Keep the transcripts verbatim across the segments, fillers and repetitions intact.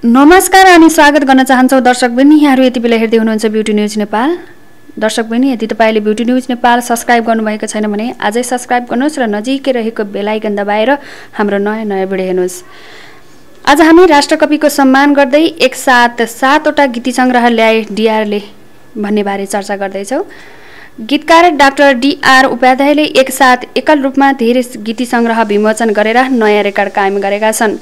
नमस्कार अनि स्वागत गर्न चाहन्छौँ दर्शकवृन्द, यहाँहरू यति बेला हेर्दै हुनुहुन्छ ब्युटी न्युज नेपाल। दर्शकवृन्द, यदि तपाईँले ब्युटी न्युज नेपाल सब्सक्राइब गर्नुभएको छैन भने आजै सब्सक्राइब गर्नुहोस् र नजिकै रहेको बेल आइकन दबाएर हाम्रो नयाँ नयाँ भिडियो हेर्नुहोस्। आज हामी राष्ट्रकविको सम्मान गर्दै एकसाथ सातवटा गीति सङ्ग्रह ल्याए डिआरले भन्ने बारे चर्चा गर्दैछौँ। गीतकार डाक्टर डिआर उपाध्यायले एकसाथ एकल रूपमा धेरै गीति सङ्ग्रह विमोचन गरेर नयाँ रेकर्ड कायम गरेका छन्।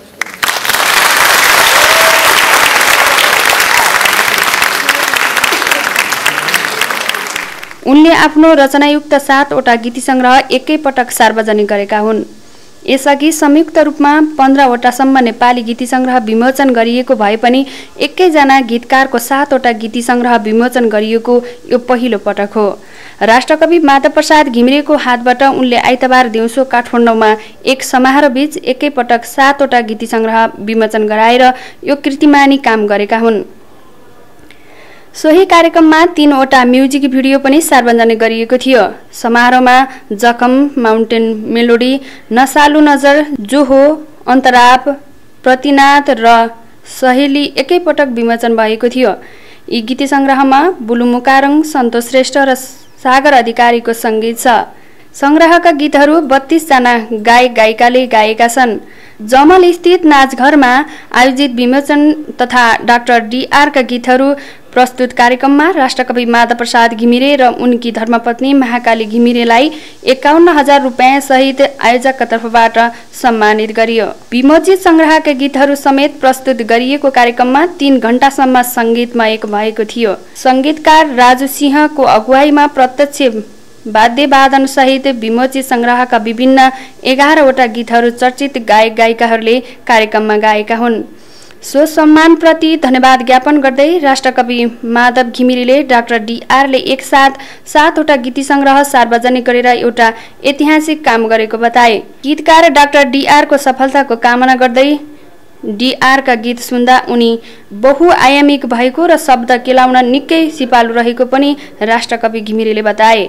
उनले आफ्नो रचनायुक्त सातवटा गीति सङ्ग्रह एकैपटक सार्वजनिक गरेका हुन्। यसअघि संयुक्त रूपमा पन्ध्रवटासम्म नेपाली गीति सङ्ग्रह विमोचन गरिएको भए पनि एकैजना गीतकारको सातवटा गीति सङ्ग्रह विमोचन गरिएको यो पहिलो पटक हो। राष्ट्रकवि माधव प्रसाद घिमिरेको हातबाट उनले आइतबार दिउँसो काठमाडौँमा एक समारोहबीच एकैपटक सातवटा गीति सङ्ग्रह विमोचन गराएर यो कीर्तिमानी काम गरेका हुन्। सोही कार्यक्रममा तीनवटा म्युजिक भिडियो पनि सार्वजनिक गरिएको थियो। समारोहमा जखम, माउन्टेन मेलोडी, नसालु नजर, जो हो, अन्तराप, प्रतिनाद र सहेली एकैपटक विमोचन भएको थियो। यी गीति सङ्ग्रहमा बुलुमुकारङ, सन्तोष श्रेष्ठ र सागर अधिकारीको सङ्गीत छ। सङ्ग्रहका गीतहरू बत्तीसजना गायक गायिकाले गाएका छन्। जमल स्थित नाचघरमा आयोजित विमोचन तथा डाक्टर डिआरका गीतहरू प्रस्तुत कार्यक्रममा राष्ट्रकवि माधव प्रसाद घिमिरे र उनकी धर्मपत्नी महाकाली घिमिरेलाई एकाउन्न हजार रुपियाँ सहित आयोजकका तर्फबाट सम्मानित गरियो। विमोचित सङ्ग्रहका गीतहरू समेत प्रस्तुत गरिएको कार्यक्रममा तीन घण्टासम्म सङ्गीतमय भएको थियो। सङ्गीतकार राजु सिंहको अगुवाईमा प्रत्यक्ष वाद्यवादन सहित विमोचित सङ्ग्रहका विभिन्न एघारवटा गीतहरू चर्चित गायक गायिकाहरूले कार्यक्रममा गाएका हुन्। सो सम्मानप्रति धन्यवाद ज्ञापन गर्दै राष्ट्रकवि माधव घिमिरेले डाक्टर डिआरले एकसाथ सातवटा गीति सङ्ग्रह सार्वजनिक गरेर एउटा ऐतिहासिक काम गरेको बताए। गीतकार डाक्टर डिआरको सफलताको कामना गर्दै डिआरका गीत सुन्दा उनी बहुआयामिक भएको र शब्द केलाउन निकै सिपालु रहेको पनि राष्ट्रकवि घिमिरेले बताए।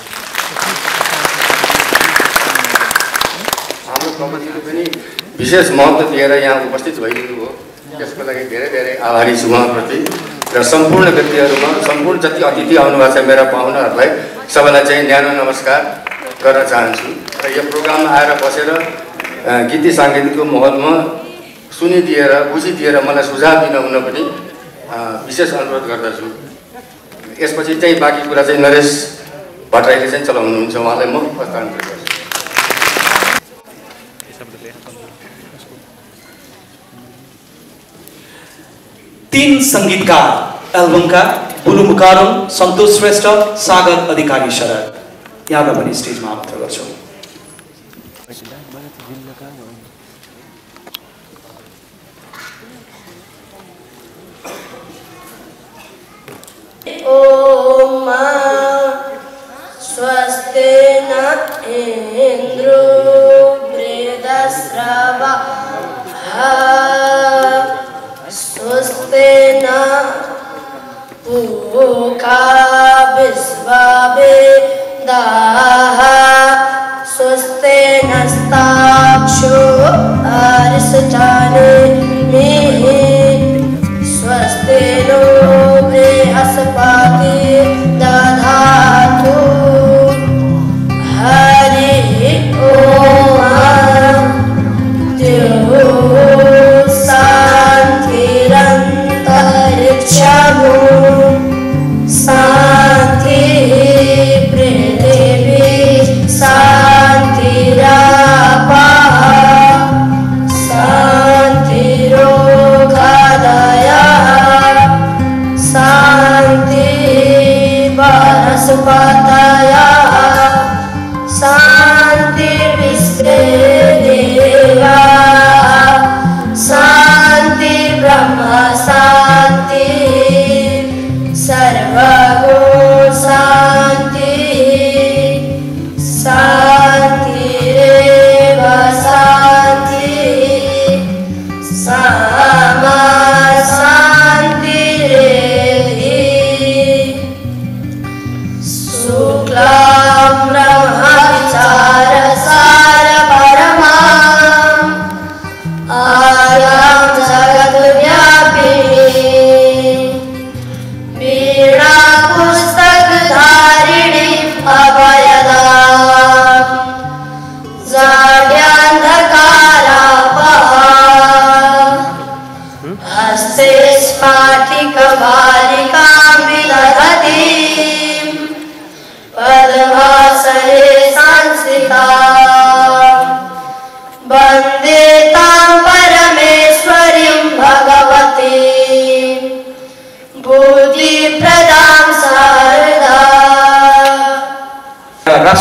हाम्रो कमिटीले पनि विशेष महत्त्व दिएर यहाँ उपस्थित भइदिनु हो, त्यसको लागि धेरै धेरै आभारी छु उहाँप्रति र सम्पूर्ण व्यक्तिहरूमा सम्पूर्ण जति अतिथि आउनुभएको छ मेरा पाहुनाहरूलाई सबैलाई चाहिँ न्यानो नमस्कार गर्न चाहन्छु। र यो प्रोग्राममा आएर बसेर गीति साङ्गीतिकको माहौलमा सुनिदिएर बुझिदिएर मलाई सुझाव दिन हुन पनि विशेष अनुरोध गर्दछु। यसपछि चाहिँ बाँकी कुरा चाहिँ नरेश भट्टराईले चाहिँ चलाउनुहुन्छ, उहाँलाई म हस्तान्तरण गर्छु। तीन सङ्गीतकार एल्बमका बुलुमुकारङ, सन्तोष श्रेष्ठ, सागर अधिकारी शरद यहाँलाई पनि स्टेजमा आमन्त्रण गर्छु। ओम स्वस्ति न इंद्रो वृद्धश्रवा स्वस्ति न पूषा विश्ववेदाः स्वस्ति नस्ताक्षो अरिष्टनेमिः स्वस्ति नो बृहस्पति दधातु। हरि ओम।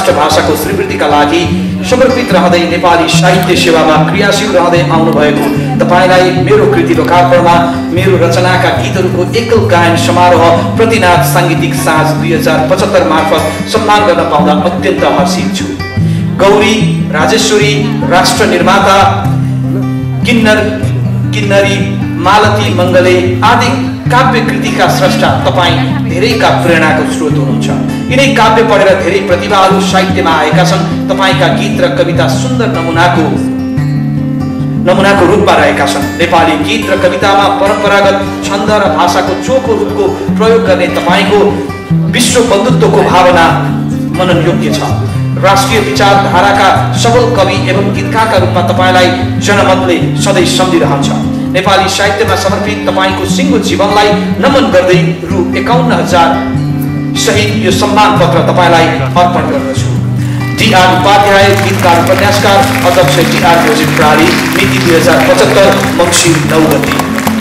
राष्ट्रभाषाको स्वीकृतिका लागि समर्पित रहँदै नेपाली साहित्य सेवामा क्रियाशील रहँदै आउनुभएको तपाईलाई मेरो कृति लोकार्पणमा मेरो रचनाका गीतहरूको एकल गायन समारोह प्रतिनाथ साङ्गीतिक साँझ दुई हजार पचहत्तर मार्फत सम्मान गर्न पाउँदा अत्यन्त हर्षित छु। गौरी, राजेश्वरी, राष्ट्र निर्माता, किन्नर किन्नरी, मालती मङ्गले आदि काव्य कृतिका स्रष्टा तपाईँ धेरैका प्रेरणाको स्रोत हुनुहुन्छ। यिनै काव्य पढेर धेरै प्रतिभाहरू साहित्यमा आएका छन्। तपाईँका गीत र कविता सुन्दर नमुनाको नमुनाको रूपमा रहेका छन्। नेपाली गीत र कवितामा परम्परागत छन्द र भाषाको चोखो रूपको प्रयोग गर्ने तपाईँको विश्व बन्धुत्वको भावना मनन योग्य छ। राष्ट्रिय विचारधाराका सबल कवि एवं गीतकारका रूपमा तपाईँलाई जनमतले सधैँ सम्झिरहन्छ। नेपाली साहित्यमा समर्पित तपाईँको सिङ्गो जीवनलाई नमन गर्दै रु एकाउन्न हजार सहित यो सम्मान पत्र तपाईँलाई अर्पण गर्दछु। डीआर उपाध्याय, गीतकार उपन्यासकार, अध्यक्ष डीआर म्युजिक प्रणाली, मिति दुई हजार पचहत्तर मङ्सिर नौ गते।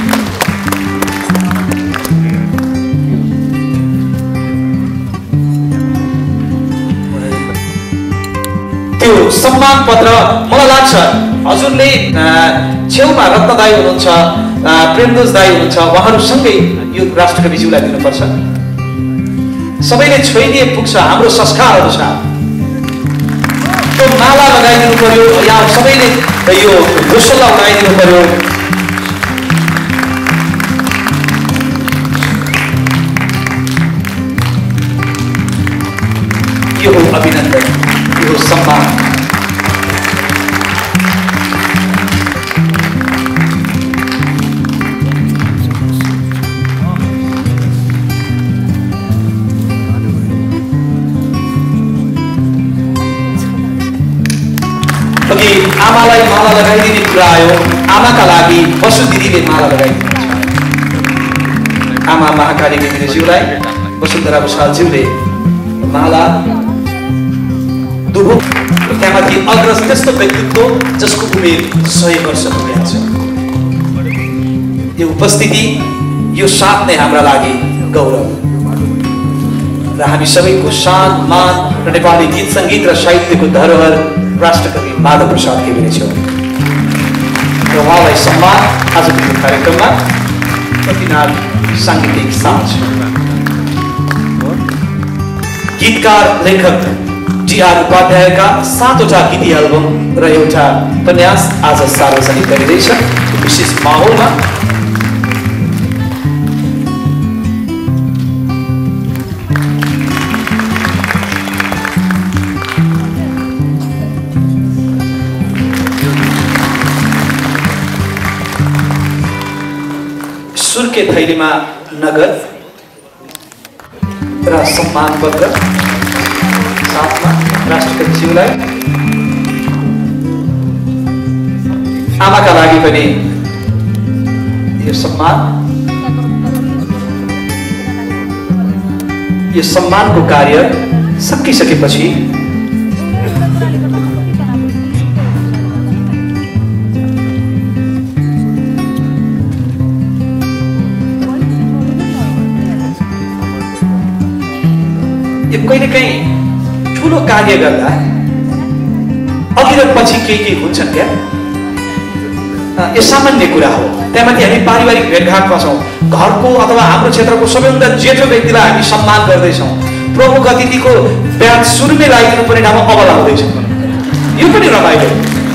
त्यो सम्मान पत्र मलाई लाग्छ हजुरले छेउमा रत्नदाई हुनुहुन्छ, प्रेमदोज दाई हुनुहुन्छ, उहाँहरूसँगै यो राष्ट्रकविज्यूलाई दिनुपर्छ। सबैले छोइदिए पुग्छ हाम्रो संस्कार अनुसार। त्यो माला लगाइदिनु पर्यो या सबैले यो घोषला लगाइदिनु पर्यो। यो हो अभिनन्दन, यो हो सम्मान। अघि आमालाई माला लगाइदिने कुरा आयो। आमाका लागि वसु दिदीले माला लगाइदिनुहुन्छ। आमा महाकाली घिमिरेज्यूलाई वसुन्धरा भुषालज्यूले माला दुभो। त्यहाँमाथि अग्रज त्यस्तो व्यक्तित्व जसको उमेर सय वर्ष पुगेको छ। यो उपस्थिति, यो साथ नै हाम्रा लागि गौरव र हामी सबैको शान मान र नेपाली गीत सङ्गीत र साहित्यको धरोहर राष्ट्रकवि माधव प्रसाद घिमिरेज्यू र उहाँलाई सम्मान आजको यो कार्यक्रममा प्रतिनाथ साङ्गीतिक साँझ। गीतकार लेखक डीआर उपाध्यायका सातवटा गीती एल्बम र एउटा उपन्यास आज सार्वजनिक गरिँदैछ। विशेष माहौलमा सुर्के थैलीमा नगद र सम्मान पत्र साथमा राष्ट्रकविज्यूलाई। आमाका लागि पनि यो सम्मान, यो सम्मानको कार्य सकिसकेपछि यो कहिले काहीँ ठुलो कार्य गर्दा अघि र पछि केही केही हुन्छन् क्या, यो सामान्य कुरा हो। त्यहाँमाथि हामी पारिवारिक भेटघाटमा छौँ, घरको अथवा हाम्रो क्षेत्रको सबैभन्दा जेठो व्यक्तिलाई हामी सम्मान गर्दैछौँ। प्रमुख अतिथिको ब्याज सुरुमै लगाइदिनु पर्ने ठाउँमा अब लाउँदैछौँ। यो पनि रमाइलो।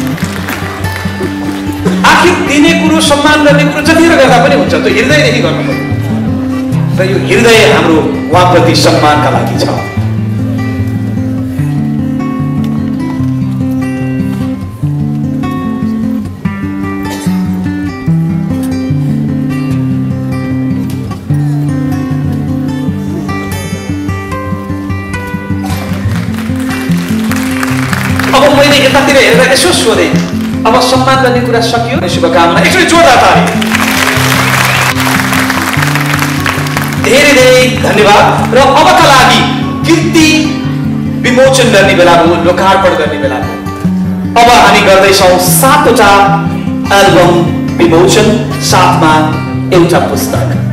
आखिर दिने कुरो, सम्मान गर्ने कुरो जतिखेर गर्दा पनि हुन्छ, त्यो हृदयदेखि गर्नु पर्यो र यो हृदय हाम्रो उहाँप्रति सम्मानका लागि छ। अब मैले यतातिर हेरेर यसो सोधेँ, अब सम्मान गर्ने कुरा सकियो? शुभकामना, एकचोटि जोरदार ताली। धेरै धेरै धन्यवाद। र अबका लागि कीर्ति विमोचन गर्ने बेला हो, लोकार्पण गर्ने बेला हो। अब हामी गर्दैछौँ सातवटा एल्बम विमोचन, साथमा एउटा पुस्तक।